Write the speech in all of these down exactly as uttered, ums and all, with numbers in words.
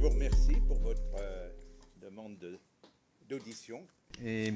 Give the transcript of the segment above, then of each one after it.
vous remercie pour votre euh, demande de, d'audition. Et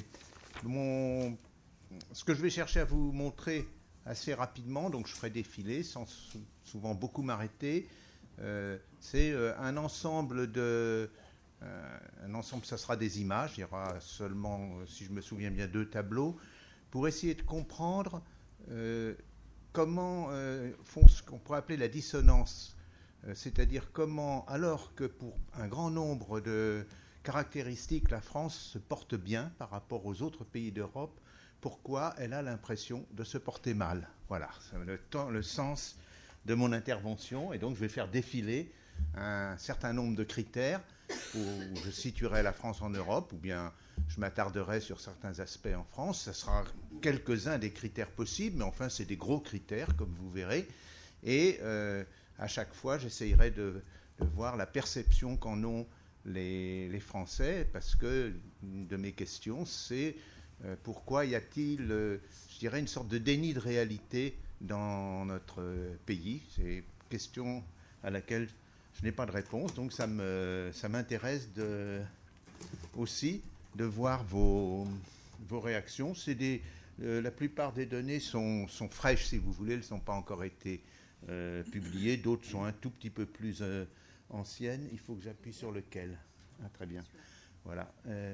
mon, ce que je vais chercher à vous montrer assez rapidement, donc je ferai défiler sans souvent beaucoup m'arrêter, euh, c'est euh, un ensemble de... Euh, un ensemble, ça sera des images, il y aura seulement, si je me souviens bien, deux tableaux, pour essayer de comprendre euh, comment euh, font ce qu'on pourrait appeler la dissonance, euh, c'est-à-dire comment, alors que pour un grand nombre de caractéristiques, la France se porte bien par rapport aux autres pays d'Europe, pourquoi elle a l'impression de se porter mal. Voilà, c'est le, temps, le sens de mon intervention, et donc je vais faire défiler un certain nombre de critères où je situerai la France en Europe, ou bien je m'attarderai sur certains aspects en France. Ce sera quelques-uns des critères possibles, mais enfin c'est des gros critères, comme vous verrez. Et euh, à chaque fois, j'essayerai de, de voir la perception qu'en ont les, les Français, parce que une de mes questions, c'est euh, pourquoi y a-t-il, euh, je dirais, une sorte de déni de réalité dans notre pays. C'est une question à laquelle je n'ai pas de réponse, donc ça, me, ça m'intéresse de, aussi de voir vos, vos réactions. C'est des, euh, la plupart des données sont, sont fraîches, si vous voulez, elles n'ont pas encore été euh, publiées. D'autres sont un tout petit peu plus euh, anciennes. Il faut que j'appuie sur lequel. Ah, très bien. Voilà. Euh,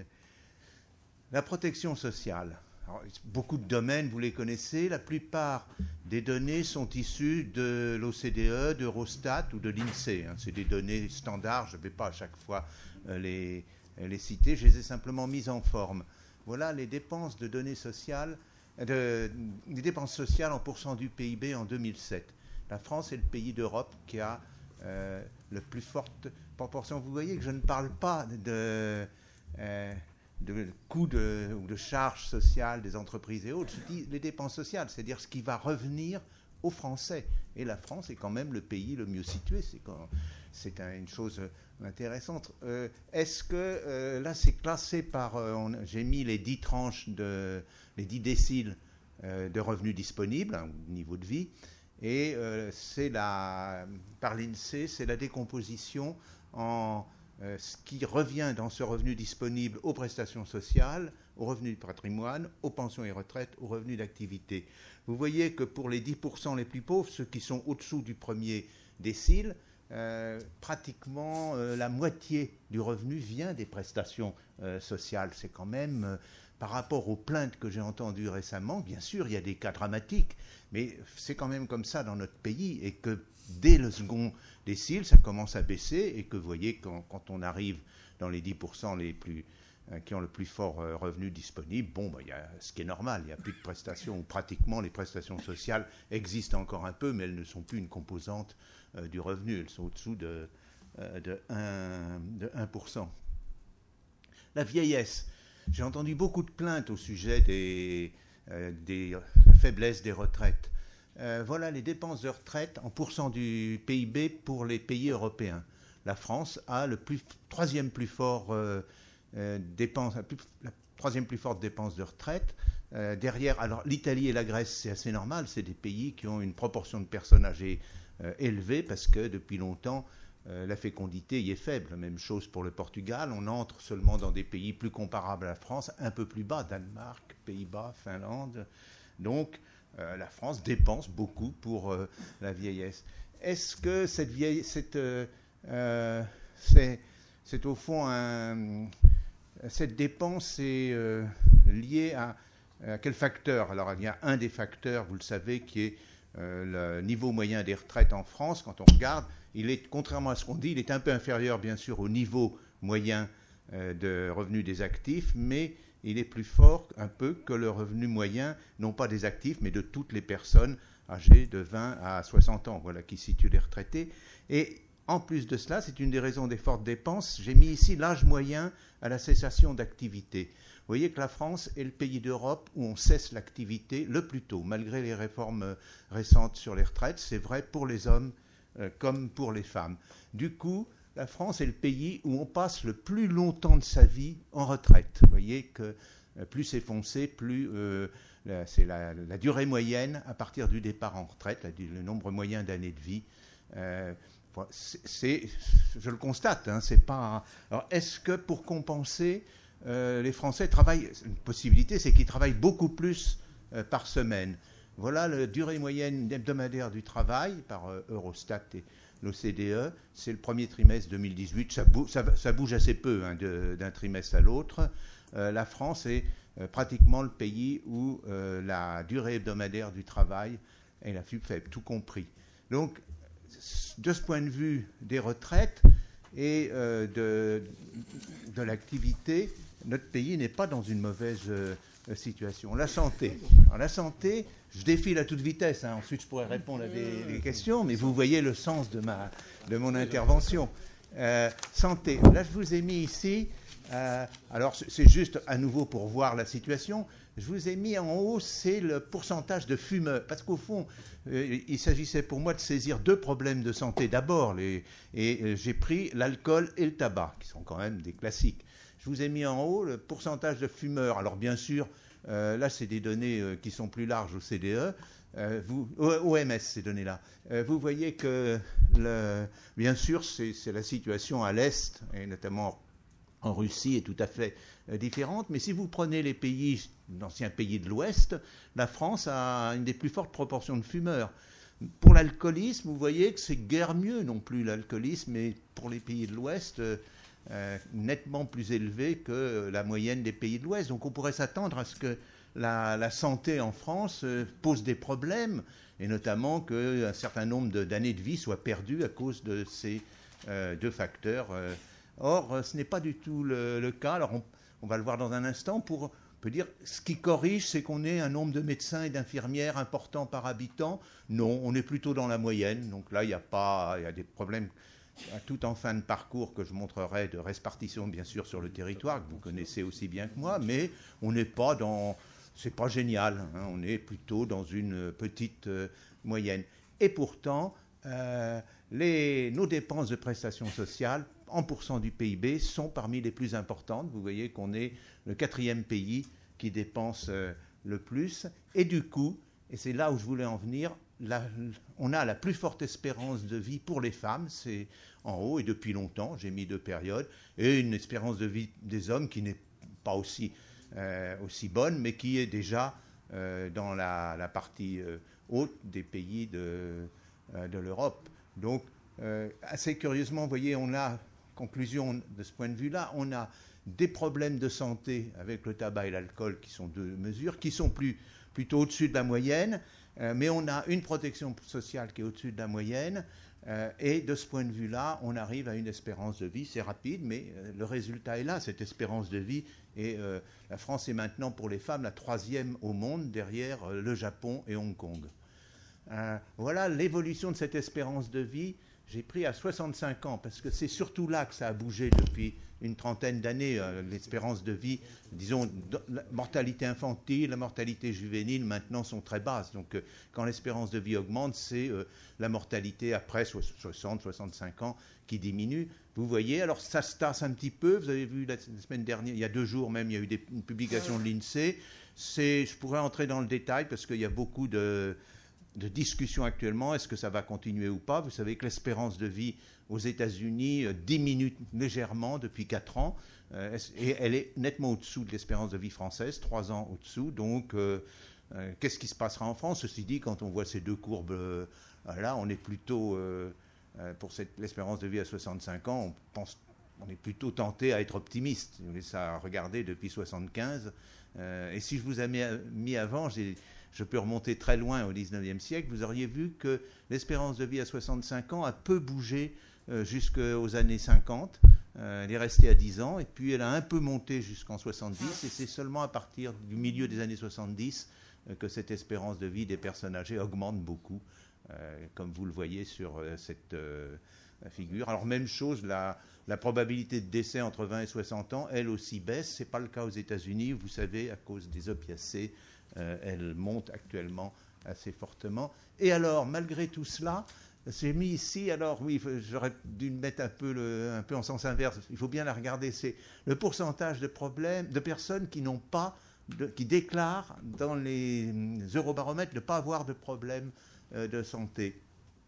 la protection sociale. Alors, beaucoup de domaines, vous les connaissez. La plupart des données sont issues de l'O C D E, d'Eurostat ou de l'INSEE. Hein. C'est des données standards, je ne vais pas à chaque fois euh, les, les citer, je les ai simplement mises en forme. Voilà les dépenses de données sociales, de, les dépenses sociales en pourcent du P I B en deux mille sept. La France est le pays d'Europe qui a euh, le plus forte proportion. Vous voyez que je ne parle pas de... Euh, de coûts de, ou de charges sociales des entreprises et autres, je dis les dépenses sociales, c'est-à-dire ce qui va revenir aux Français. Et la France est quand même le pays le mieux situé, c'est, quand, c'est un, une chose intéressante. Euh, est-ce que, euh, là c'est classé par, euh, on, j'ai mis les dix tranches, de, les dix déciles euh, de revenus disponibles, hein, niveau de vie, et euh, c'est la, par l'INSEE, c'est la décomposition en... Euh, ce qui revient dans ce revenu disponible aux prestations sociales, aux revenus du patrimoine, aux pensions et retraites, aux revenus d'activité. Vous voyez que pour les dix pour cent les plus pauvres, ceux qui sont au-dessous du premier décile, euh, pratiquement euh, la moitié du revenu vient des prestations euh, sociales. C'est quand même, euh, par rapport aux plaintes que j'ai entendues récemment, bien sûr, il y a des cas dramatiques, mais c'est quand même comme ça dans notre pays, et que dès le second décile, ça commence à baisser, et que vous voyez, quand, quand on arrive dans les dix pour cent les plus, euh, qui ont le plus fort euh, revenu disponible, bon, bah, y a, ce qui est normal, il n'y a plus de prestations, ou pratiquement les prestations sociales existent encore un peu, mais elles ne sont plus une composante euh, du revenu, elles sont au-dessous de, euh, de, un, de un pour cent. La vieillesse. J'ai entendu beaucoup de plaintes au sujet des, euh, des euh, la faiblesse des retraites. Euh, voilà les dépenses de retraite en pourcent du P I B pour les pays européens. La France a le plus, troisième plus fort euh, euh, dépense, la, plus, la troisième plus forte dépense de retraite. Euh, derrière, alors l'Italie et la Grèce, c'est assez normal, c'est des pays qui ont une proportion de personnes âgées euh, élevée parce que depuis longtemps, euh, la fécondité y est faible. Même chose pour le Portugal. On entre seulement dans des pays plus comparables à la France, un peu plus bas, Danemark, Pays-Bas, Finlande. Donc, Euh, la France dépense beaucoup pour euh, la vieillesse. Est-ce que cette vieille, cette, euh, euh, c'est, c'est au fond un, cette dépense est euh, liée à, à quel facteur? Alors il y a un des facteurs, vous le savez, qui est euh, le niveau moyen des retraites en France. Quand on regarde, il est, contrairement à ce qu'on dit, il est un peu inférieur bien sûr au niveau moyen euh, de revenus des actifs, mais il est plus fort un peu que le revenu moyen, non pas des actifs, mais de toutes les personnes âgées de vingt à soixante ans, voilà, qui situent les retraités. Et en plus de cela, c'est une des raisons des fortes dépenses, j'ai mis ici l'âge moyen à la cessation d'activité. Vous voyez que la France est le pays d'Europe où on cesse l'activité le plus tôt, malgré les réformes récentes sur les retraites. C'est vrai pour les hommes euh, comme pour les femmes. Du coup, la France est le pays où on passe le plus longtemps de sa vie en retraite. Vous voyez que euh, plus c'est foncé, plus euh, la, c'est la, la durée moyenne à partir du départ en retraite, la, le nombre moyen d'années de vie Euh, c'est, je le constate, hein, c'est pas. Alors, est-ce que pour compenser, euh, les Français travaillent? Une possibilité, c'est qu'ils travaillent beaucoup plus euh, par semaine. Voilà la durée moyenne hebdomadaire du travail par euh, Eurostat et l'O C D E. C'est le premier trimestre deux mille dix-huit. Ça, bou ça, ça bouge assez peu hein, d'un trimestre à l'autre. Euh, la France est euh, pratiquement le pays où euh, la durée hebdomadaire du travail est la plus faible, tout compris. Donc, de ce point de vue des retraites et euh, de, de l'activité, notre pays n'est pas dans une mauvaise euh, situation. La santé. Alors, la santé, je défile à toute vitesse. Hein. Ensuite, je pourrais répondre à des, des questions, mais vous voyez le sens de, ma, de mon intervention. Euh, santé. Là, je vous ai mis ici. Euh, alors, c'est juste à nouveau pour voir la situation. Je vous ai mis en haut, c'est le pourcentage de fumeurs. Parce qu'au fond, euh, il s'agissait pour moi de saisir deux problèmes de santé. D'abord, les, et euh, j'ai pris l'alcool et le tabac, qui sont quand même des classiques. Je vous ai mis en haut le pourcentage de fumeurs. Alors, bien sûr, euh, là, c'est des données euh, qui sont plus larges au O C D E. Euh, vous, O M S, ces données-là. Euh, vous voyez que, le, bien sûr, c'est la situation à l'Est, et notamment en Russie, est tout à fait euh, différente. Mais si vous prenez les pays, d'anciens pays de l'Ouest, la France a une des plus fortes proportions de fumeurs. Pour l'alcoolisme, vous voyez que c'est guère mieux non plus l'alcoolisme, mais pour les pays de l'Ouest, euh, euh, nettement plus élevé que la moyenne des pays de l'Ouest. Donc on pourrait s'attendre à ce que la, la santé en France euh, pose des problèmes, et notamment qu'un certain nombre d'années de, de vie soient perdues à cause de ces euh, deux facteurs. Euh, Or, ce n'est pas du tout le, le cas. Alors, on, on va le voir dans un instant. Pour, on peut dire, ce qui corrige, c'est qu'on ait un nombre de médecins et d'infirmières important par habitant. Non, on est plutôt dans la moyenne. Donc là, il y a pas, il y a des problèmes tout en fin de parcours que je montrerai de répartition, bien sûr, sur le territoire, que vous connaissez aussi bien que moi. Mais on n'est pas dans, c'est pas génial. Hein, on est plutôt dans une petite euh, moyenne. Et pourtant, euh, les, nos dépenses de prestations sociales en pourcent du P I B sont parmi les plus importantes. Vous voyez qu'on est le quatrième pays qui dépense euh, le plus. Et du coup, et c'est là où je voulais en venir, la, on a la plus forte espérance de vie pour les femmes, c'est en haut, et depuis longtemps, j'ai mis deux périodes, et une espérance de vie des hommes qui n'est pas aussi, euh, aussi bonne, mais qui est déjà euh, dans la, la partie euh, haute des pays de, euh, de l'Europe. Donc, euh, assez curieusement, vous voyez, on a... Conclusion de ce point de vue-là, on a des problèmes de santé avec le tabac et l'alcool qui sont deux mesures, qui sont plus, plutôt au-dessus de la moyenne, euh, mais on a une protection sociale qui est au-dessus de la moyenne, euh, et de ce point de vue-là, on arrive à une espérance de vie, c'est rapide, mais euh, le résultat est là, cette espérance de vie, et euh, la France est maintenant pour les femmes la troisième au monde, derrière euh, le Japon et Hong Kong. Euh, voilà l'évolution de cette espérance de vie. J'ai pris à soixante-cinq ans, parce que c'est surtout là que ça a bougé depuis une trentaine d'années, euh, l'espérance de vie, disons, la mortalité infantile, la mortalité juvénile, maintenant, sont très basses. Donc, euh, quand l'espérance de vie augmente, c'est euh, la mortalité après soixante, soixante-cinq ans qui diminue. Vous voyez, alors ça se tasse un petit peu. Vous avez vu la semaine dernière, il y a deux jours même, il y a eu des, une publication de l'INSEE. Je pourrais entrer dans le détail, parce qu'il y a beaucoup de... de discussion actuellement, est-ce que ça va continuer ou pas? Vous savez que l'espérance de vie aux États-Unis euh, diminue légèrement depuis quatre ans, euh, et elle est nettement au-dessous de l'espérance de vie française, trois ans au-dessous. Donc, euh, euh, qu'est-ce qui se passera en France? Ceci dit, quand on voit ces deux courbes euh, là, on est plutôt, euh, euh, pour l'espérance de vie à soixante-cinq ans, on pense, on est plutôt tenté à être optimiste. Ça a regardé depuis soixante-quinze. Euh, et si je vous ai mis, mis avant, j'ai... je peux remonter très loin au dix-neuvième siècle, vous auriez vu que l'espérance de vie à soixante-cinq ans a peu bougé euh, jusqu'aux années cinquante. Euh, elle est restée à dix ans, et puis elle a un peu monté jusqu'en soixante-dix, et c'est seulement à partir du milieu des années soixante-dix euh, que cette espérance de vie des personnes âgées augmente beaucoup, euh, comme vous le voyez sur euh, cette euh, figure. Alors même chose, la, la probabilité de décès entre vingt et soixante ans, elle aussi baisse. Ce n'est pas le cas aux États-Unis, vous savez, à cause des opiacés. Euh, elle monte actuellement assez fortement. Et alors, malgré tout cela, j'ai mis ici, alors oui, j'aurais dû mettre un peu, le, un peu en sens inverse, il faut bien la regarder, c'est le pourcentage de problèmes, de personnes qui n'ont pas, de, qui déclarent dans les eurobaromètres de ne pas avoir de problème euh, de santé.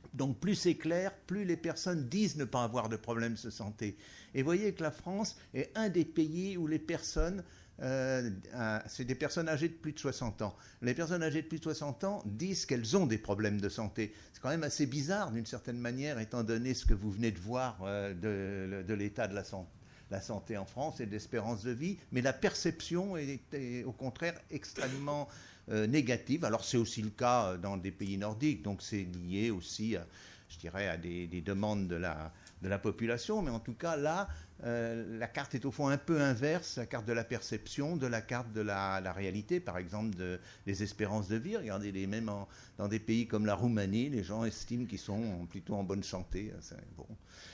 Donc plus c'est clair, plus les personnes disent ne pas avoir de problèmes de santé. Et vous voyez que la France est un des pays où les personnes, euh, euh, c'est des personnes âgées de plus de soixante ans. Les personnes âgées de plus de soixante ans disent qu'elles ont des problèmes de santé. C'est quand même assez bizarre d'une certaine manière, étant donné ce que vous venez de voir euh, de, de l'état de la santé. La santé en France et de l'espérance de vie, mais la perception est, est au contraire extrêmement euh, négative. Alors c'est aussi le cas dans des pays nordiques, donc c'est lié aussi, à, je dirais, à des, des demandes de la, de la population, mais en tout cas là, euh, la carte est au fond un peu inverse, la carte de la perception, de la carte de la, la réalité, par exemple de, des espérances de vie. Regardez, les, même en, dans des pays comme la Roumanie, les gens estiment qu'ils sont plutôt en bonne santé. C'est, bon.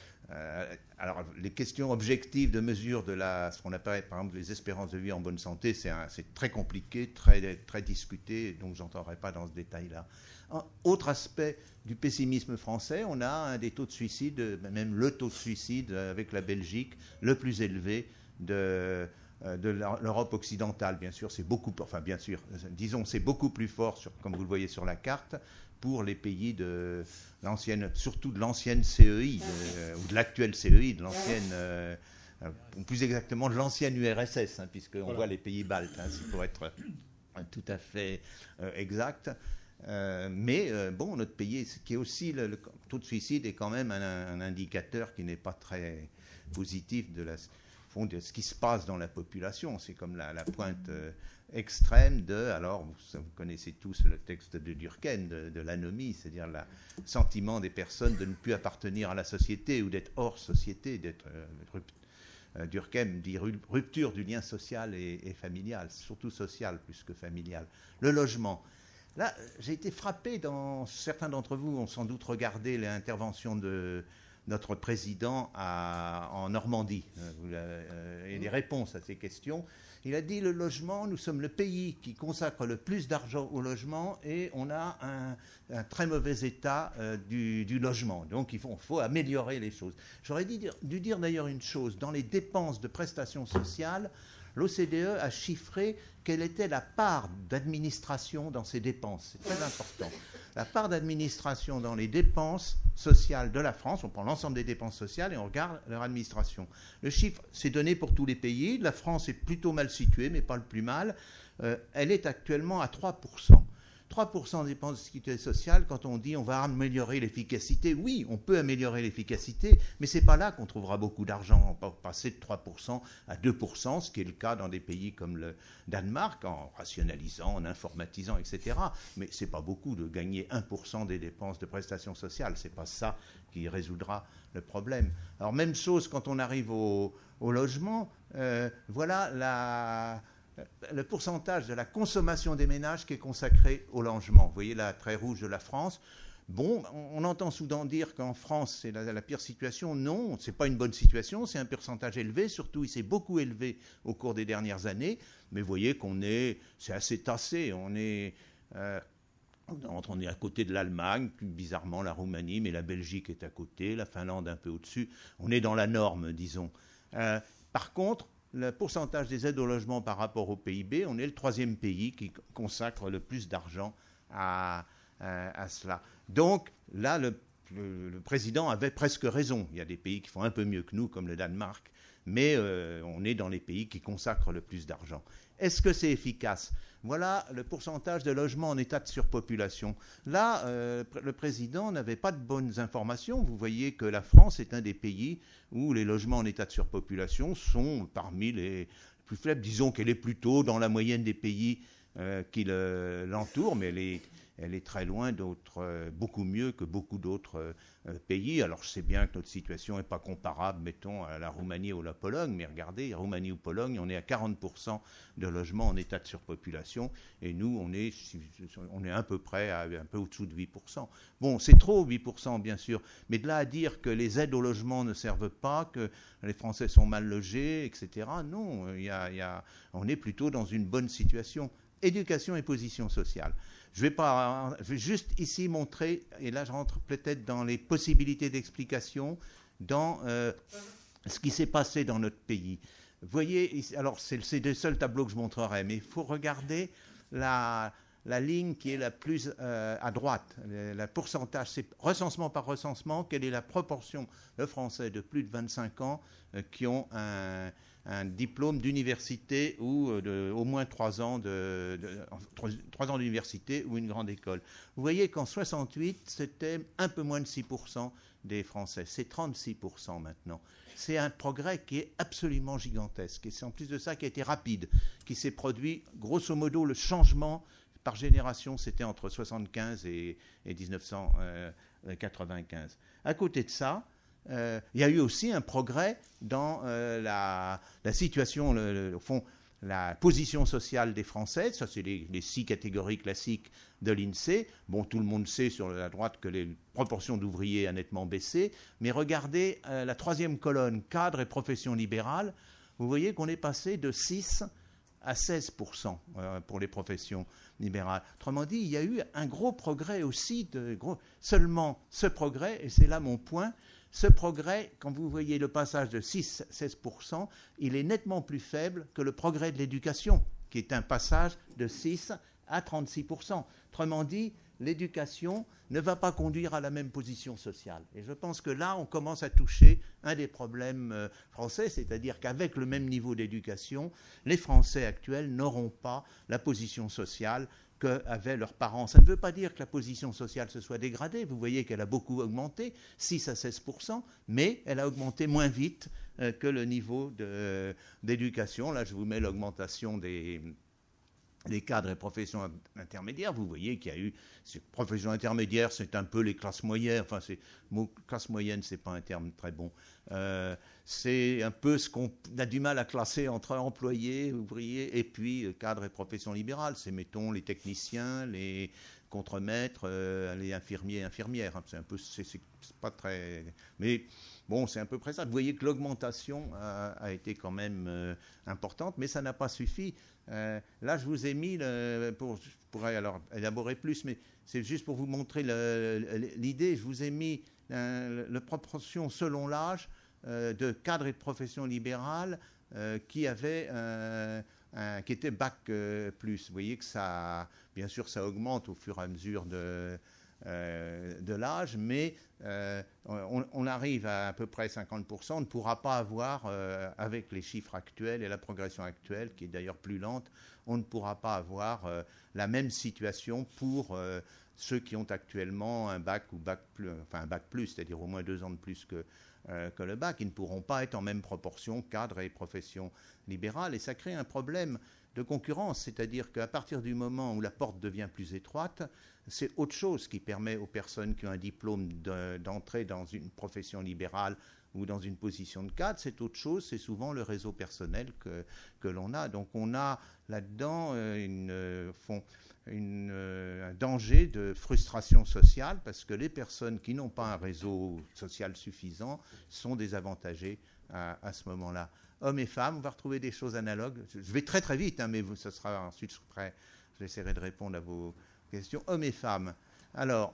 Euh, alors, les questions objectives de mesure de la, ce qu'on appelle par exemple les espérances de vie en bonne santé, c'est, un, c'est très compliqué, très, très discuté, donc je n'entrerai pas dans ce détail-là. Un autre aspect du pessimisme français, on a un des taux de suicide, même le taux de suicide avec la Belgique, le plus élevé de, de l'Europe occidentale. Bien sûr, c'est beaucoup, enfin bien sûr, disons, c'est beaucoup plus fort, sur, comme vous le voyez sur la carte, pour les pays de l'ancienne, surtout de l'ancienne C E I, de, ou de l'actuelle C E I, de l'ancienne, euh, plus exactement de l'ancienne U R S S, hein, puisqu'on voilà. voit les pays baltes, hein, pour être euh, tout à fait euh, exact. Euh, mais euh, bon, notre pays, qui est aussi le, le taux de suicide est quand même un, un indicateur qui n'est pas très positif de, la, fond, de ce qui se passe dans la population. C'est comme la, la pointe euh, extrême de, alors vous, vous connaissez tous le texte de Durkheim, de, de l'anomie, c'est-à-dire le sentiment des personnes de ne plus appartenir à la société ou d'être hors société, d'être euh, euh, Durkheim dit rupture du lien social et, et familial, surtout social plus que familial. Le logement. Là, j'ai été frappé, dans certains d'entre vous ont sans doute regardé l'intervention de notre président à, en Normandie euh, et les réponses à ces questions. Il a dit le logement, nous sommes le pays qui consacre le plus d'argent au logement et on a un, un très mauvais état euh, du, du logement. Donc il faut, faut améliorer les choses. J'aurais dû dire, dû dire d'ailleurs une chose, dans les dépenses de prestations sociales, l'O C D E a chiffré quelle était la part d'administration dans ces dépenses. C'est très important. La part d'administration dans les dépenses sociales de la France, on prend l'ensemble des dépenses sociales et on regarde leur administration. Le chiffre, c'est donné pour tous les pays. La France est plutôt mal située, mais pas le plus mal. Euh, elle est actuellement à trois pour cent. trois pour cent des dépenses de sécurité sociale, quand on dit on va améliorer l'efficacité, oui, on peut améliorer l'efficacité, mais ce n'est pas là qu'on trouvera beaucoup d'argent. On va passer de trois pour cent à deux pour cent, ce qui est le cas dans des pays comme le Danemark, en rationalisant, en informatisant, et cetera. Mais ce n'est pas beaucoup de gagner un pour cent des dépenses de prestations sociales. Ce n'est pas ça qui résoudra le problème. Alors, même chose quand on arrive au, au logement. Euh, voilà la... le pourcentage de la consommation des ménages qui est consacré au logement. Vous voyez la trait rouge de la France. Bon, on entend souvent dire qu'en France, c'est la, la pire situation. Non, ce n'est pas une bonne situation, c'est un pourcentage élevé. Surtout, il s'est beaucoup élevé au cours des dernières années. Mais vous voyez qu'on est, c'est assez tassé. On est, euh, on est à côté de l'Allemagne, plus bizarrement la Roumanie, mais la Belgique est à côté, la Finlande un peu au-dessus. On est dans la norme, disons. Euh, par contre, le pourcentage des aides au logement par rapport au P I B, on est le troisième pays qui consacre le plus d'argent à, à, à cela. Donc là, le, le, le président avait presque raison. Il y a des pays qui font un peu mieux que nous, comme le Danemark, mais euh, on est dans les pays qui consacrent le plus d'argent. Est-ce que c'est efficace ? Voilà le pourcentage de logements en état de surpopulation. Là, euh, le président n'avait pas de bonnes informations. Vous voyez que la France est un des pays où les logements en état de surpopulation sont parmi les plus faibles. Disons qu'elle est plutôt dans la moyenne des pays euh, qui le, l'entourent, mais elle est, elle est très loin d'autres, euh, beaucoup mieux que beaucoup d'autres euh, pays. Alors je sais bien que notre situation n'est pas comparable, mettons, à la Roumanie ou la Pologne, mais regardez, Roumanie ou Pologne, on est à quarante pour cent de logements en état de surpopulation, et nous, on est, on est à peu près à un peu au-dessous de huit pour cent. Bon, c'est trop, huit pour cent, bien sûr, mais de là à dire que les aides au logement ne servent pas, que les Français sont mal logés, et cetera, non, il y a, il y a, on est plutôt dans une bonne situation. Éducation et position sociale. Je vais, pas, je vais juste ici montrer, et là je rentre peut-être dans les possibilités d'explication, dans euh, ce qui s'est passé dans notre pays. Vous voyez, alors c'est, c'est le seul tableau que je montrerai, mais il faut regarder la, la ligne qui est la plus euh, à droite. Le, le pourcentage, c'est recensement par recensement, quelle est la proportion de Français de plus de vingt-cinq ans euh, qui ont un, un diplôme d'université ou euh, de, au moins trois ans, de, de, trois, trois ans d'université ou une grande école. Vous voyez qu'en soixante-huit, c'était un peu moins de six pour cent des Français. C'est trente-six pour cent maintenant. C'est un progrès qui est absolument gigantesque. Et c'est en plus de ça qui a été rapide, qui s'est produit, grosso modo, le changement par génération, c'était entre soixante-quinze et, et dix-neuf cent quatre-vingt-quinze. À côté de ça, euh, il y a eu aussi un progrès dans euh, la, la situation, le, le, au fond, la position sociale des Français. Ça, c'est les, les six catégories classiques de l'INSEE. Bon, tout le monde sait sur la droite que les proportions d'ouvriers a nettement baissé. Mais regardez euh, la troisième colonne, cadre et profession libérale. Vous voyez qu'on est passé de six à seize pour cent euh, pour les professions libérales. Autrement dit, il y a eu un gros progrès aussi. De gros... Seulement, ce progrès, et c'est là mon point, ce progrès, quand vous voyez le passage de six à seize pour cent, il est nettement plus faible que le progrès de l'éducation, qui est un passage de six à trente-six pour cent. Autrement dit, l'éducation ne va pas conduire à la même position sociale. Et je pense que là, on commence à toucher un des problèmes euh, français, c'est-à-dire qu'avec le même niveau d'éducation, les Français actuels n'auront pas la position sociale qu'avaient leurs parents. Ça ne veut pas dire que la position sociale se soit dégradée. Vous voyez qu'elle a beaucoup augmenté, six à seize pour cent, mais elle a augmenté moins vite euh, que le niveau de, euh, d'éducation. Là, je vous mets l'augmentation des... les cadres et professions intermédiaires. Vous voyez qu'il y a eu ces professions intermédiaires, c'est un peu les classes moyennes. Enfin, c'est, le mot classe moyenne, c'est pas un terme très bon. Euh, c'est un peu ce qu'on a du mal à classer entre employés, ouvriers, et puis cadres et professions libérales. C'est, mettons, les techniciens, les contremaîtres, euh, les infirmiers, infirmières. C'est un peu, c'est, c'est pas très, mais bon, c'est à peu près ça. Vous voyez que l'augmentation a, a été quand même euh, importante, mais ça n'a pas suffi. Euh, là, je vous ai mis, le, pour, je pourrais alors élaborer plus, mais c'est juste pour vous montrer le, l'idée. Je vous ai mis euh, la proportion selon l'âge euh, de cadres et de professions libérales euh, qui avaient euh, un, qui étaient bac euh, plus. Vous voyez que ça, bien sûr, ça augmente au fur et à mesure de Euh, de l'âge, mais euh, on, on arrive à à peu près cinquante pour cent. On ne pourra pas avoir, euh, avec les chiffres actuels et la progression actuelle, qui est d'ailleurs plus lente, on ne pourra pas avoir euh, la même situation pour euh, ceux qui ont actuellement un bac ou bac plus, enfin un bac plus, c'est-à-dire au moins deux ans de plus que, euh, que le bac. Ils ne pourront pas être en même proportion cadres et professions libérales, et ça crée un problème de concurrence, c'est-à-dire qu'à partir du moment où la porte devient plus étroite, c'est autre chose qui permet aux personnes qui ont un diplôme de, d'entrer dans une profession libérale ou dans une position de cadre, c'est autre chose, c'est souvent le réseau personnel que, que l'on a. Donc on a là-dedans une, euh, fond, une, euh, un danger de frustration sociale parce que les personnes qui n'ont pas un réseau social suffisant sont désavantagées à, à ce moment-là. Hommes et femmes, on va retrouver des choses analogues. Je vais très très vite, hein, mais vous, ce sera ensuite, je serai prêt, j'essaierai de répondre à vos questions. Hommes et femmes. Alors,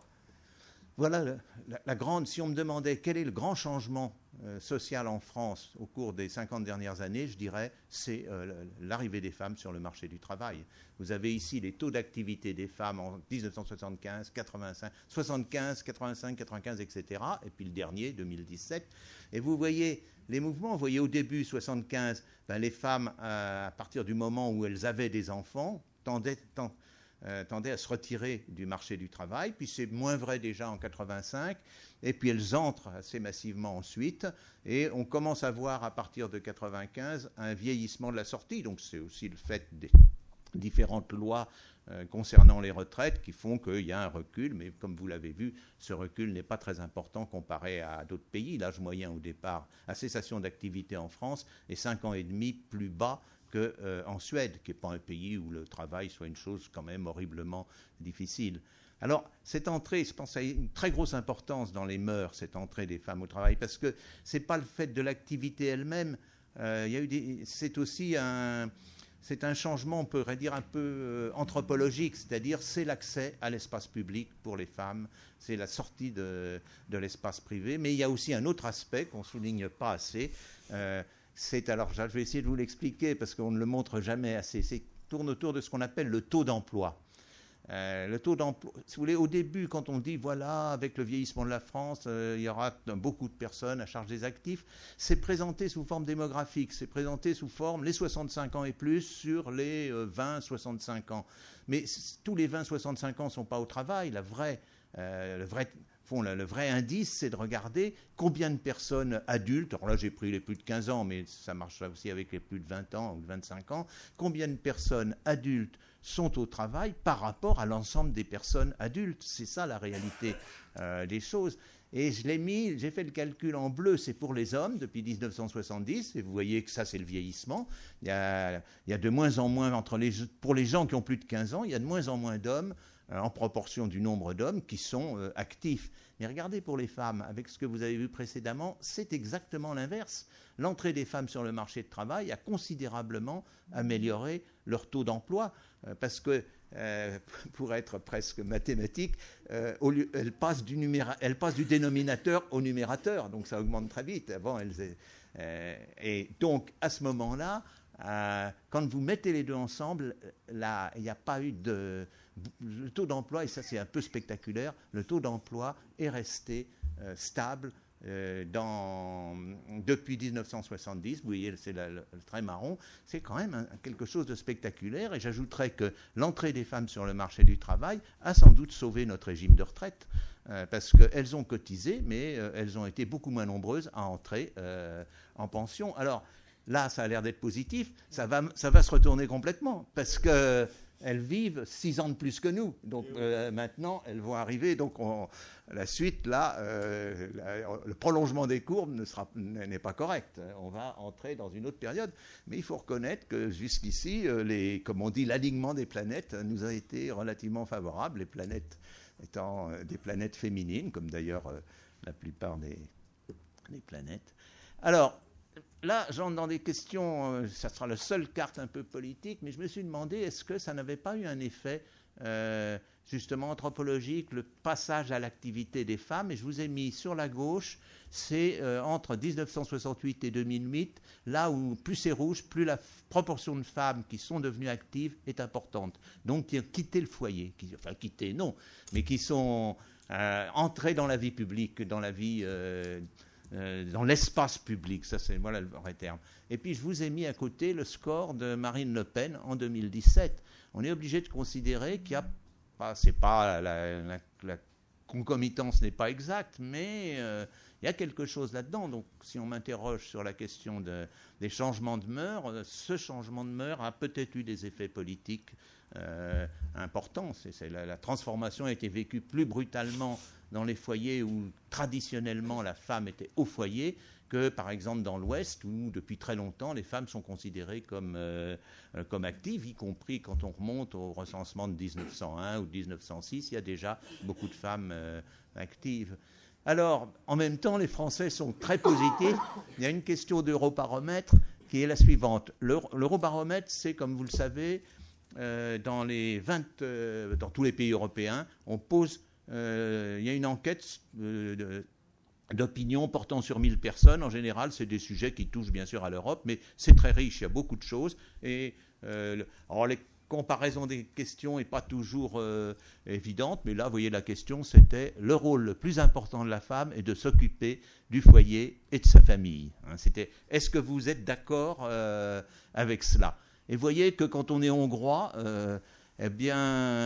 voilà le, la, la grande. Si on me demandait quel est le grand changement euh, social en France au cours des cinquante dernières années, je dirais c'est euh, l'arrivée des femmes sur le marché du travail. Vous avez ici les taux d'activité des femmes en dix-neuf cent soixante-quinze, quatre-vingt-cinq, soixante-quinze, quatre-vingt-cinq, quatre-vingt-quinze, et cetera. Et puis le dernier, deux mille dix-sept. Et vous voyez les mouvements. Vous voyez au début, soixante-quinze, ben, les femmes, euh, à partir du moment où elles avaient des enfants, tendaient, tendaient Euh, tendaient à se retirer du marché du travail, puis c'est moins vrai déjà en quatre-vingt-cinq, et puis elles entrent assez massivement ensuite, et on commence à voir à partir de quatre-vingt-quinze un vieillissement de la sortie, donc c'est aussi le fait des différentes lois euh, concernant les retraites qui font qu'il y a un recul, mais comme vous l'avez vu, ce recul n'est pas très important comparé à d'autres pays. L'âge moyen au départ, à cessation d'activité en France, est cinq ans et demi plus bas qu'en euh, Suède, qui n'est pas un pays où le travail soit une chose quand même horriblement difficile. Alors, cette entrée, je pense, a une très grosse importance dans les mœurs, cette entrée des femmes au travail, parce que ce n'est pas le fait de l'activité elle-même, euh, il y a eu des, c'est aussi un, c'est un changement, on pourrait dire, un peu euh, anthropologique, c'est-à-dire c'est l'accès à l'espace public pour les femmes, c'est la sortie de, de l'espace privé, mais il y a aussi un autre aspect qu'on ne souligne pas assez, euh, c'est, alors je vais essayer de vous l'expliquer parce qu'on ne le montre jamais assez, c'est tourne autour de ce qu'on appelle le taux d'emploi. Euh, le taux d'emploi, si vous voulez, au début, quand on dit, voilà, avec le vieillissement de la France, euh, il y aura beaucoup de personnes à charge des actifs, c'est présenté sous forme démographique, c'est présenté sous forme les soixante-cinq ans et plus sur les euh, vingt soixante-cinq ans. Mais tous les vingt soixante-cinq ans ne sont pas au travail. La vraie, euh, le vrai... Font le, le vrai indice, c'est de regarder combien de personnes adultes, alors là j'ai pris les plus de quinze ans, mais ça marche aussi avec les plus de vingt ans ou de vingt-cinq ans, combien de personnes adultes sont au travail par rapport à l'ensemble des personnes adultes. C'est ça la réalité euh, des choses. Et je l'ai mis, j'ai fait le calcul en bleu, c'est pour les hommes depuis mille neuf cent soixante-dix, et vous voyez que ça c'est le vieillissement. Il y a, il y a de moins en moins, entre les, pour les gens qui ont plus de quinze ans, il y a de moins en moins d'hommes en proportion du nombre d'hommes qui sont euh, actifs. Mais regardez pour les femmes, avec ce que vous avez vu précédemment, c'est exactement l'inverse. L'entrée des femmes sur le marché de travail a considérablement amélioré leur taux d'emploi, euh, parce que, euh, pour être presque mathématique, euh, au lieu, elles, passent du numéra- elles passent du dénominateur au numérateur, donc ça augmente très vite. Avant, elles, euh, et donc, à ce moment-là, euh, quand vous mettez les deux ensemble, là, il n'y a pas eu de... Le taux d'emploi, et ça c'est un peu spectaculaire, le taux d'emploi est resté euh, stable euh, dans, depuis mille neuf cent soixante-dix. Vous voyez, c'est le, le trait marron. C'est quand même un, quelque chose de spectaculaire. Et j'ajouterais que l'entrée des femmes sur le marché du travail a sans doute sauvé notre régime de retraite. Euh, parce qu'elles ont cotisé, mais euh, elles ont été beaucoup moins nombreuses à entrer euh, en pension. Alors là, ça a l'air d'être positif. Ça va, ça va se retourner complètement. Parce que... elles vivent six ans de plus que nous. Donc euh, maintenant, elles vont arriver. Donc on, la suite, là, euh, la, le prolongement des courbes ne sera, n'est pas correct. On va entrer dans une autre période. Mais il faut reconnaître que jusqu'ici, euh, les, comme on dit, l'alignement des planètes nous a été relativement favorable. Les planètes étant euh, des planètes féminines, comme d'ailleurs euh, la plupart des, des planètes. Alors, là, j'entre dans des questions, ça sera la seule carte un peu politique, mais je me suis demandé, est-ce que ça n'avait pas eu un effet euh, justement anthropologique, le passage à l'activité des femmes? Et je vous ai mis sur la gauche, c'est euh, entre mille neuf cent soixante-huit et deux mille huit, là où plus c'est rouge, plus la f- proportion de femmes qui sont devenues actives est importante. Donc qui ont quitté le foyer, qui, enfin quitté non, mais qui sont euh, entrées dans la vie publique, dans la vie... Euh, Euh, dans l'espace public, ça c'est voilà le vrai terme. Et puis je vous ai mis à côté le score de Marine Le Pen en deux mille dix-sept. On est obligé de considérer qu'il y a pas, c'est pas la, la, la concomitance n'est pas exacte, mais euh, il y a quelque chose là-dedans. Donc si on m'interroge sur la question de, des changements de mœurs, ce changement de mœurs a peut-être eu des effets politiques euh, importants. C'est, c'est la, la transformation a été vécue plus brutalement dans les foyers où traditionnellement la femme était au foyer que par exemple dans l'Ouest où depuis très longtemps les femmes sont considérées comme, euh, comme actives, y compris quand on remonte au recensement de dix-neuf cent un ou de dix-neuf cent six, il y a déjà beaucoup de femmes euh, actives. Alors, en même temps, les Français sont très positifs. Il y a une question d'Eurobaromètre qui est la suivante. L'Eurobaromètre, c'est, comme vous le savez, euh, dans, les vingt, euh, dans tous les pays européens, on pose... Euh, il y a une enquête euh, de, d'opinion portant sur mille personnes. En général, c'est des sujets qui touchent bien sûr à l'Europe, mais c'est très riche, il y a beaucoup de choses. Et euh, alors les comparaisons des questions n'est pas toujours euh, évidente, mais là, vous voyez, la question, c'était le rôle le plus important de la femme est de s'occuper du foyer et de sa famille. Hein, c'était, est-ce que vous êtes d'accord euh, avec cela? Et vous voyez que quand on est hongrois, euh, eh bien...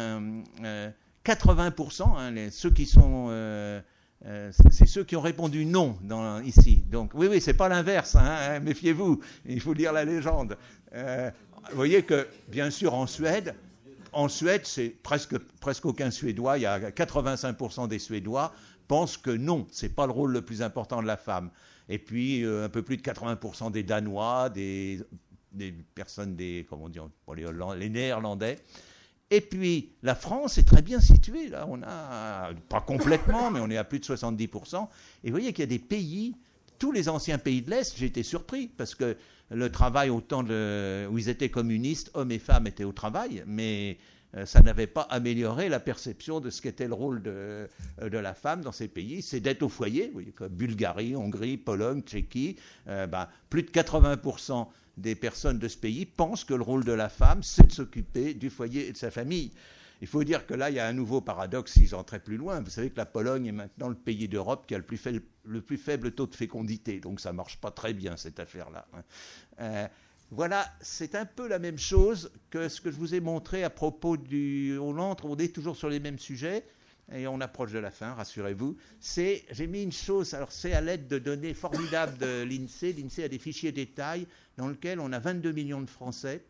Euh, quatre-vingts pour cent, hein, les, ceux qui sont, euh, euh, c'est ceux qui ont répondu non dans, ici. Donc oui, oui, c'est pas l'inverse. Hein, méfiez-vous. Il faut lire la légende. Euh, vous voyez que, bien sûr, en Suède, en Suède, c'est presque presque aucun Suédois. Il y a quatre-vingt-cinq pour cent des Suédois pensent que non, c'est pas le rôle le plus important de la femme. Et puis euh, un peu plus de quatre-vingts pour cent des Danois, des des personnes des, comment on dit, les, Hollandais, les Néerlandais. Et puis, la France est très bien située. Là, on a, pas complètement, mais on est à plus de soixante-dix pour cent. Et vous voyez qu'il y a des pays, tous les anciens pays de l'Est, j'ai été surpris, parce que le travail, au temps de, où ils étaient communistes, hommes et femmes étaient au travail, mais euh, ça n'avait pas amélioré la perception de ce qu'était le rôle de, de la femme dans ces pays. C'est d'être au foyer, vous voyez, comme Bulgarie, Hongrie, Pologne, Tchéquie, euh, ben, plus de quatre-vingts pour cent des personnes de ce pays pensent que le rôle de la femme, c'est de s'occuper du foyer et de sa famille. il faut dire que là, il y a un nouveau paradoxe si j'entrais plus loin. Vous savez que la Pologne est maintenant le pays d'Europe qui a le plus, faible, le plus faible taux de fécondité. Donc ça ne marche pas très bien, cette affaire-là. Euh, voilà, c'est un peu la même chose que ce que je vous ai montré à propos du Hollande. On est toujours sur les mêmes sujets. Et on approche de la fin, rassurez-vous. C'est, j'ai mis une chose, alors c'est à l'aide de données formidables de l'INSEE. L'INSEE a des fichiers détails dans lesquels on a vingt-deux millions de Français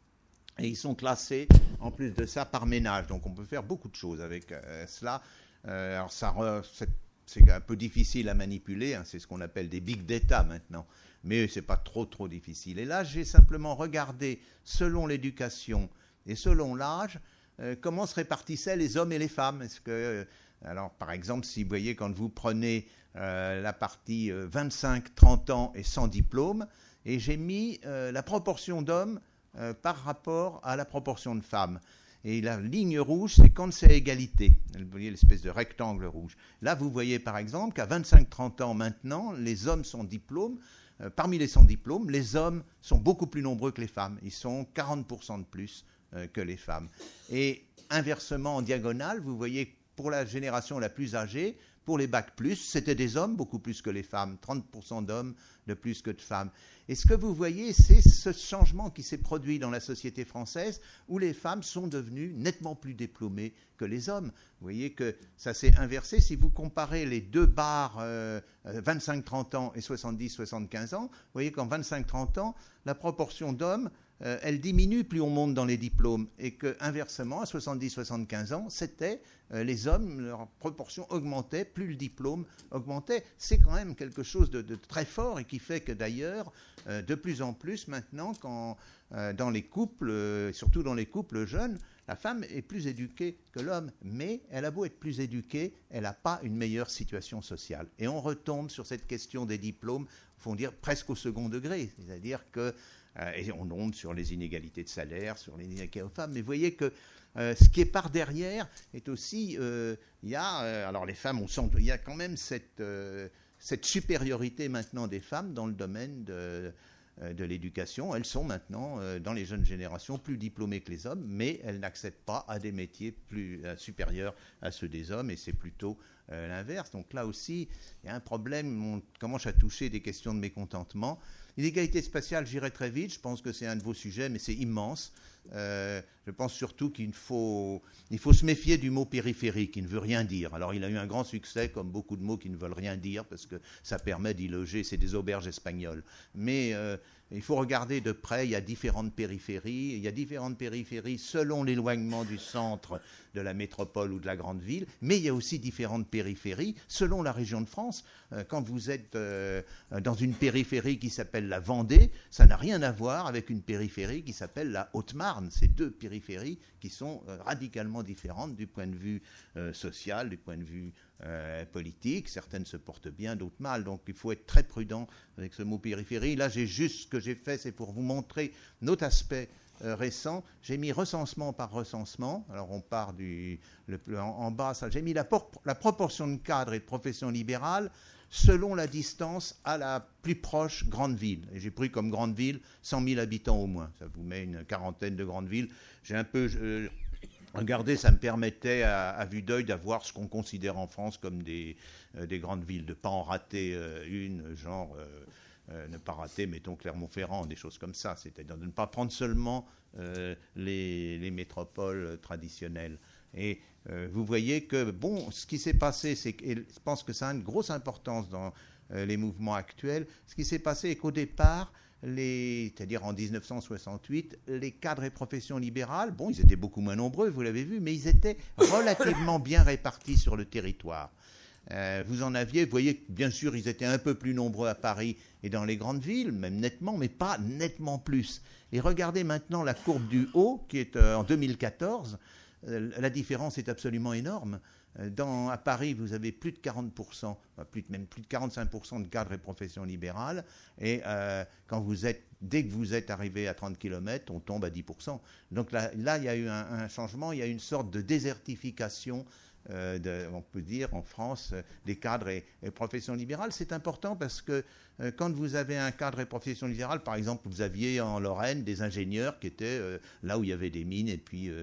et ils sont classés, en plus de ça, par ménage. Donc on peut faire beaucoup de choses avec euh, cela. Euh, alors ça, c'est, c'est un peu difficile à manipuler, hein, c'est ce qu'on appelle des big data maintenant, mais c'est pas trop trop difficile. Et là, j'ai simplement regardé, selon l'éducation et selon l'âge, Euh, comment se répartissaient les hommes et les femmes. Est-ce que, euh, alors, par exemple, si vous voyez, quand vous prenez euh, la partie euh, vingt-cinq trente ans et sans diplôme, et j'ai mis euh, la proportion d'hommes euh, par rapport à la proportion de femmes. Et la ligne rouge, c'est quand c'est égalité. Vous voyez l'espèce de rectangle rouge. Là, vous voyez, par exemple, qu'à vingt-cinq trente ans maintenant, les hommes sans diplôme. Euh, parmi les sans diplôme, les hommes sont beaucoup plus nombreux que les femmes. Ils sont quarante pour cent de plus que les femmes. Et inversement, en diagonale, vous voyez, pour la génération la plus âgée, pour les bacs plus, c'était des hommes beaucoup plus que les femmes, trente pour cent d'hommes de plus que de femmes. Et ce que vous voyez, c'est ce changement qui s'est produit dans la société française où les femmes sont devenues nettement plus diplômées que les hommes. Vous voyez que ça s'est inversé. Si vous comparez les deux barres euh, vingt-cinq trente ans et soixante-dix soixante-quinze ans, vous voyez qu'en vingt-cinq trente ans, la proportion d'hommes Euh, elle diminue plus on monte dans les diplômes et que inversement à soixante-dix soixante-quinze ans, c'était euh, les hommes, leur proportion augmentait, plus le diplôme augmentait. C'est quand même quelque chose de, de très fort et qui fait que d'ailleurs, euh, de plus en plus maintenant, quand, euh, dans les couples, euh, surtout dans les couples jeunes, la femme est plus éduquée que l'homme, mais elle a beau être plus éduquée, elle n'a pas une meilleure situation sociale. Et on retombe sur cette question des diplômes, il faut dire presque au second degré, c'est-à-dire que Euh, et on tombe sur les inégalités de salaire, sur les inégalités aux femmes. Mais vous voyez que euh, ce qui est par derrière est aussi, euh, il y a, euh, alors les femmes, on sent, il y a quand même cette, euh, cette supériorité maintenant des femmes dans le domaine de, euh, de l'éducation. Elles sont maintenant, euh, dans les jeunes générations, plus diplômées que les hommes, mais elles n'accèdent pas à des métiers plus euh, supérieurs à ceux des hommes, et c'est plutôt euh, l'inverse. Donc là aussi, il y a un problème, on commence à toucher des questions de mécontentement. L'inégalité spatiale, j'irai très vite, je pense que c'est un de vos sujets, mais c'est immense. Euh, je pense surtout qu'il faut, il faut se méfier du mot périphérique, qui ne veut rien dire. Alors il a eu un grand succès, comme beaucoup de mots qui ne veulent rien dire, parce que ça permet d'y loger, c'est des auberges espagnoles. Mais euh, il faut regarder de près, il y a différentes périphéries, il y a différentes périphéries selon l'éloignement du centre de la métropole ou de la grande ville, mais il y a aussi différentes périphéries selon la région de France. Euh, quand vous êtes euh, dans une périphérie qui s'appelle la Vendée, ça n'a rien à voir avec une périphérie qui s'appelle la Haute-Marne. C'est deux périphéries qui sont euh, radicalement différentes du point de vue euh, social, du point de vue euh, politique. Certaines se portent bien, d'autres mal. Donc il faut être très prudent avec ce mot périphérie. Là, j'ai juste, ce que j'ai fait, c'est pour vous montrer notre aspect euh, récent. J'ai mis recensement par recensement. Alors on part du le, en, en bas, ça, j'ai mis la, por- la proportion de cadres et de professions libérales selon la distance à la plus proche grande ville. Et j'ai pris comme grande ville cent mille habitants au moins. Ça vous met une quarantaine de grandes villes. J'ai un peu euh, regardé, ça me permettait à, à vue d'œil d'avoir ce qu'on considère en France comme des, euh, des grandes villes, de ne pas en rater euh, une, genre euh, euh, ne pas rater, mettons, Clermont-Ferrand, des choses comme ça. C'est-à-dire de ne pas prendre seulement euh, les, les métropoles traditionnelles. Et euh, vous voyez que, bon, ce qui s'est passé, c'est que, et je pense que ça a une grosse importance dans euh, les mouvements actuels, ce qui s'est passé est qu'au départ, les, c'est-à-dire en dix-neuf cent soixante-huit, les cadres et professions libérales, bon, ils étaient beaucoup moins nombreux, vous l'avez vu, mais ils étaient relativement bien répartis sur le territoire. Euh, vous en aviez, vous voyez, bien sûr, ils étaient un peu plus nombreux à Paris et dans les grandes villes, même nettement, mais pas nettement plus. Et regardez maintenant la courbe du haut, qui est euh, en deux mille quatorze, la différence est absolument énorme. Dans, à Paris, vous avez plus de quarante pour cent, plus, même plus de quarante-cinq pour cent de cadres et professions libérales. Et euh, quand vous êtes, dès que vous êtes arrivé à trente kilomètres, on tombe à dix pour cent. Donc là, là il y a eu un, un changement, il y a eu une sorte de désertification, euh, de, on peut dire, en France, euh, des cadres et, et professions libérales. C'est important parce que euh, quand vous avez un cadre et profession libérale, par exemple, vous aviez en Lorraine des ingénieurs qui étaient euh, là où il y avait des mines et puis... Euh,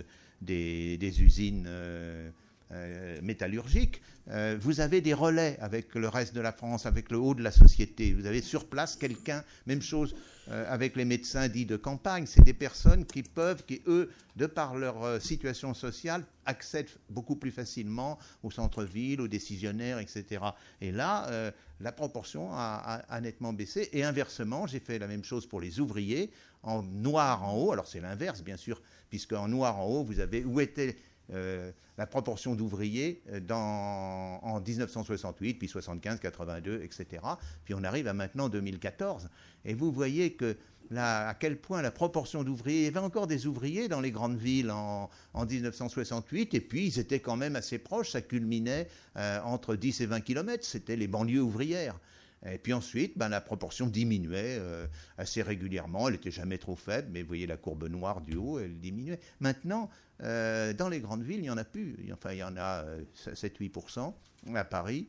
des, des usines euh, euh, métallurgiques, euh, vous avez des relais avec le reste de la France, avec le haut de la société. Vous avez sur place quelqu'un, même chose euh, avec les médecins dits de campagne. C'est des personnes qui peuvent, qui eux, de par leur euh, situation sociale, accèdent beaucoup plus facilement au centre-ville, aux décisionnaires, et cetera. Et là, euh, la proportion a, a, a nettement baissé. Et inversement, j'ai fait la même chose pour les ouvriers, en noir en haut. Alors c'est l'inverse, bien sûr, puisque en noir en haut, vous avez où était euh, la proportion d'ouvriers dans, en dix-neuf cent soixante-huit, puis soixante-quinze, quatre-vingt-deux, et cetera. Puis on arrive à maintenant deux mille quatorze. Et vous voyez que là, à quel point la proportion d'ouvriers, il y avait encore des ouvriers dans les grandes villes en, en dix-neuf cent soixante-huit, et puis ils étaient quand même assez proches, ça culminait euh, entre dix et vingt kilomètres, c'était les banlieues ouvrières. Et puis ensuite, ben, la proportion diminuait euh, assez régulièrement. Elle n'était jamais trop faible, mais vous voyez la courbe noire du haut, elle diminuait. Maintenant, euh, dans les grandes villes, il n'y en a plus. Enfin, il y en a euh, sept à huit pour cent à Paris,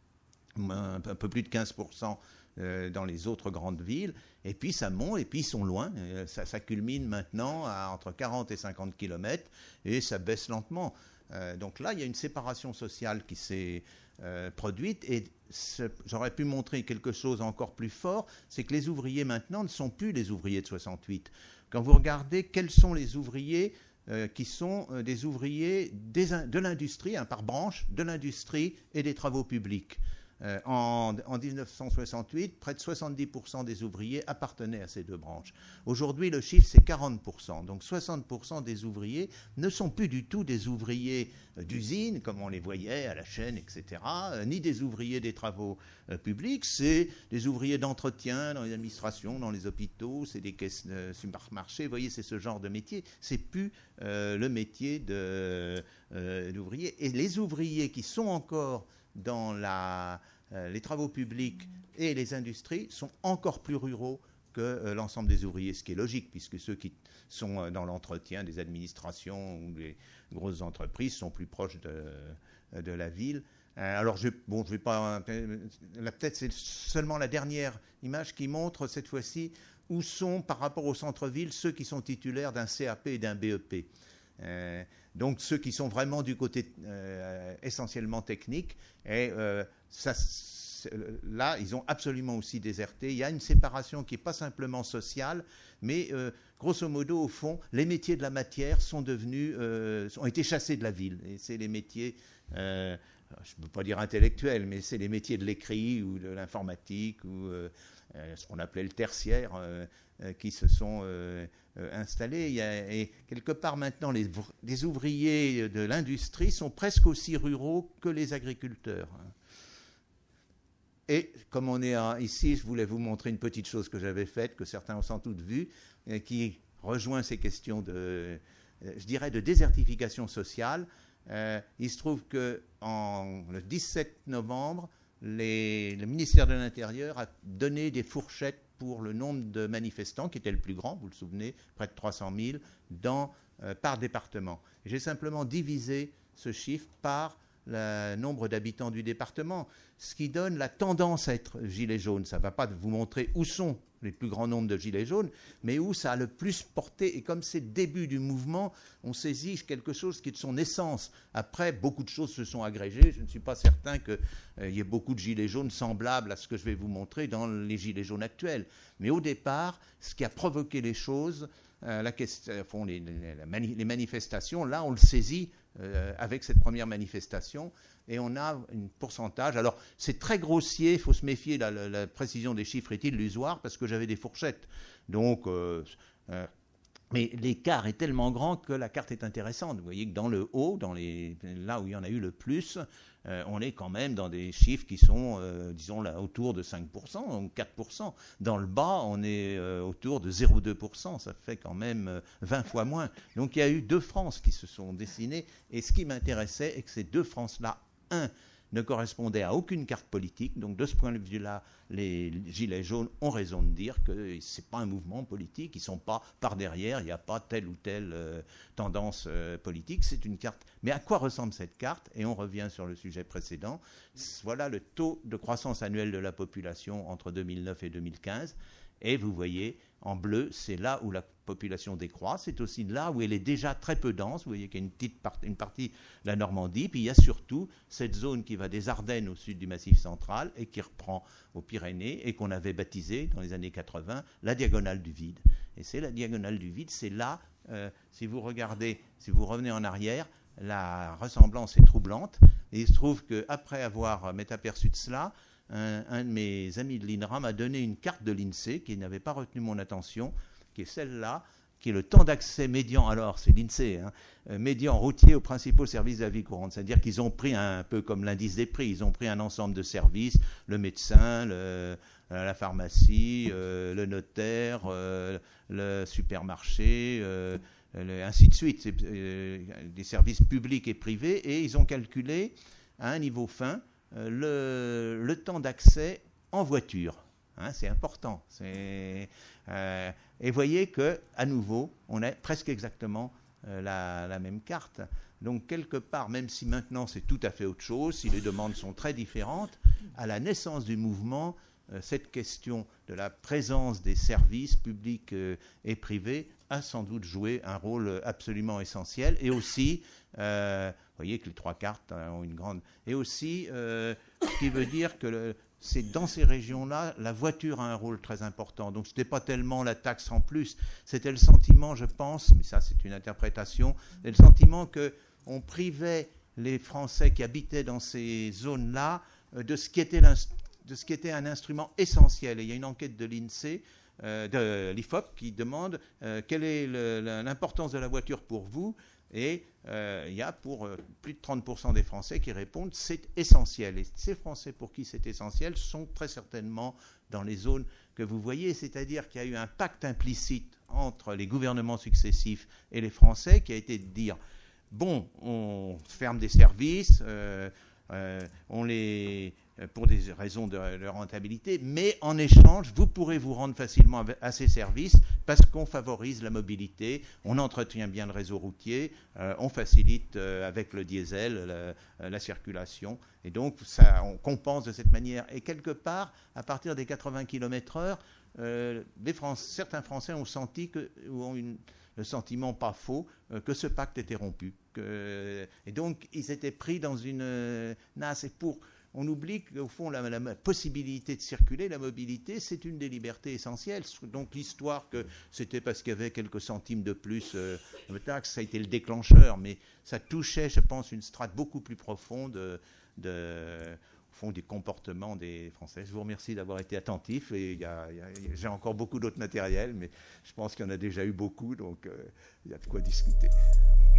un peu plus de quinze pour cent euh, dans les autres grandes villes. Et puis ça monte, et puis ils sont loin. Ça, ça culmine maintenant à entre quarante et cinquante kilomètres, et ça baisse lentement. Euh, donc là, il y a une séparation sociale qui s'est euh, produite, et j'aurais pu montrer quelque chose encore plus fort, c'est que les ouvriers maintenant ne sont plus les ouvriers de soixante-huit. Quand vous regardez quels sont les ouvriers euh, qui sont euh, des ouvriers des, de l'industrie, hein, par branche, de l'industrie et des travaux publics. Euh, en, en dix-neuf cent soixante-huit, près de soixante-dix pour cent des ouvriers appartenaient à ces deux branches. Aujourd'hui, le chiffre, c'est quarante pour cent. Donc soixante pour cent des ouvriers ne sont plus du tout des ouvriers euh, d'usine, comme on les voyait à la chaîne, et cetera, euh, ni des ouvriers des travaux euh, publics. C'est des ouvriers d'entretien dans les administrations, dans les hôpitaux, c'est des caisses de supermarchés. Vous voyez, c'est ce genre de métier. C'est plus euh, le métier de, euh, d'ouvrier. Et les ouvriers qui sont encore dans la, euh, les travaux publics et les industries sont encore plus ruraux que euh, l'ensemble des ouvriers, ce qui est logique, puisque ceux qui sont euh, dans l'entretien des administrations ou des grosses entreprises sont plus proches de, de la ville. Euh, alors, je, bon, je vais pas... Là, peut-être c'est seulement la dernière image qui montre, cette fois-ci, où sont, par rapport au centre-ville, ceux qui sont titulaires d'un C A P et d'un B E P. Euh, donc ceux qui sont vraiment du côté euh, essentiellement technique, et euh, ça, là ils ont absolument aussi déserté. Il y a une séparation qui n'est pas simplement sociale, mais euh, grosso modo au fond les métiers de la matière sont devenus, euh, ont été chassés de la ville, et c'est les métiers, euh, je ne peux pas dire intellectuels, mais c'est les métiers de l'écrit ou de l'informatique ou euh, ce qu'on appelait le tertiaire euh, euh, qui se sont euh, euh, installés. Il y a, et quelque part maintenant, les, les ouvriers de l'industrie sont presque aussi ruraux que les agriculteurs. Et comme on est à, ici, je voulais vous montrer une petite chose que j'avais faite, que certains ont sans doute vue, et qui rejoint ces questions de, je dirais, de désertification sociale. Euh, il se trouve que en, le dix-sept novembre, Les, le ministère de l'Intérieur a donné des fourchettes pour le nombre de manifestants, qui était le plus grand, vous le souvenez, près de trois cent mille, dans, euh, par département. J'ai simplement divisé ce chiffre par le nombre d'habitants du département, ce qui donne la tendance à être gilet jaune. Ça ne va pas vous montrer où sont les plus grands nombres de gilets jaunes, mais où ça a le plus porté. Et comme c'est le début du mouvement, on saisit quelque chose qui est de son essence. Après, beaucoup de choses se sont agrégées. Je ne suis pas certain qu'il euh, y ait beaucoup de gilets jaunes semblables à ce que je vais vous montrer dans les gilets jaunes actuels. Mais au départ, ce qui a provoqué les choses, euh, la question, enfin, les, les, les manifestations, là, on le saisit euh, avec cette première manifestation. Et on a un pourcentage. Alors, c'est très grossier, il faut se méfier, la, la, la précision des chiffres est illusoire, parce que j'avais des fourchettes. Donc, euh, euh, mais l'écart est tellement grand que la carte est intéressante. Vous voyez que dans le haut, dans les, là où il y en a eu le plus, euh, on est quand même dans des chiffres qui sont, euh, disons, là, autour de cinq pour cent, donc quatre pour cent. Dans le bas, on est euh, autour de zéro virgule deux pour cent. Ça fait quand même euh, vingt fois moins. Donc, il y a eu deux Frances qui se sont dessinées. Et ce qui m'intéressait est que ces deux Frances-là, un, ne correspondait à aucune carte politique. Donc, de ce point de vue-là, les Gilets jaunes ont raison de dire que ce n'est pas un mouvement politique. Ils ne sont pas par derrière. Il n'y a pas telle ou telle euh, tendance euh, politique. C'est une carte. Mais à quoi ressemble cette carte? Et on revient sur le sujet précédent. Voilà le taux de croissance annuelle de la population entre deux mille neuf et deux mille quinze. Et vous voyez, en bleu, c'est là où la population décroît, c'est aussi là où elle est déjà très peu dense. Vous voyez qu'il y a une, petite part, une partie de la Normandie, puis il y a surtout cette zone qui va des Ardennes au sud du Massif central et qui reprend aux Pyrénées et qu'on avait baptisée dans les années quatre-vingts la diagonale du vide. Et c'est la diagonale du vide, c'est là, euh, si vous regardez, si vous revenez en arrière, la ressemblance est troublante. Et il se trouve qu'après avoir m'aperçu de cela, un, un de mes amis de l'INRA m'a donné une carte de l'INSEE qui n'avait pas retenu mon attention, qui est celle-là, qui est le temps d'accès médian, alors c'est l'INSEE, hein, médian routier aux principaux services de la vie courante. C'est-à-dire qu'ils ont pris un, un peu comme l'indice des prix, ils ont pris un ensemble de services, le médecin, le, la pharmacie, euh, le notaire, euh, le supermarché, euh, le, ainsi de suite, c'est, euh, des services publics et privés, et ils ont calculé à un niveau fin euh, le, le temps d'accès en voiture. Hein, c'est important. C'est, euh, et voyez qu'à nouveau, on a presque exactement euh, la, la même carte. Donc, quelque part, même si maintenant c'est tout à fait autre chose, si les demandes sont très différentes, à la naissance du mouvement, euh, cette question de la présence des services publics euh, et privés a sans doute joué un rôle absolument essentiel. Et aussi, euh, vous voyez que les trois cartes ont une grande... Et aussi, euh, ce qui veut dire que... Le, c'est dans ces régions-là, la voiture a un rôle très important. Donc, ce n'était pas tellement la taxe en plus, c'était le sentiment, je pense, mais ça c'est une interprétation, le sentiment qu'on privait les Français qui habitaient dans ces zones-là de ce qui était, de ce qui était un instrument essentiel. Et il y a une enquête de l'INSEE, euh, de l'I F O P, qui demande euh, quelle est le, l'importance de la voiture pour vous. Et euh, il y a pour euh, plus de trente pour cent des Français qui répondent c'est essentiel. Et ces Français pour qui c'est essentiel sont très certainement dans les zones que vous voyez. C'est-à-dire qu'il y a eu un pacte implicite entre les gouvernements successifs et les Français qui a été de dire bon, on ferme des services, euh, euh, on les, pour des raisons de, de rentabilité, mais en échange, vous pourrez vous rendre facilement à ces services parce qu'on favorise la mobilité, on entretient bien le réseau routier, euh, on facilite euh, avec le diesel la, la circulation, et donc ça, on compense de cette manière. Et quelque part, à partir des quatre-vingts kilomètres heure, euh, les Français, certains Français ont senti que, ou ont une, le sentiment pas faux euh, que ce pacte était rompu. Que, et donc, ils étaient pris dans une euh, nasse. Et pour, on oublie qu'au fond, la, la possibilité de circuler, la mobilité, c'est une des libertés essentielles. Donc, l'histoire que c'était parce qu'il y avait quelques centimes de plus euh, de taxes, ça a été le déclencheur. Mais ça touchait, je pense, une strate beaucoup plus profonde de, de au fond, du comportement des Français. Je vous remercie d'avoir été attentif. Et il y a, il y a, j'ai encore beaucoup d'autres matériels, mais je pense qu'il y en a déjà eu beaucoup, donc euh, il y a de quoi discuter.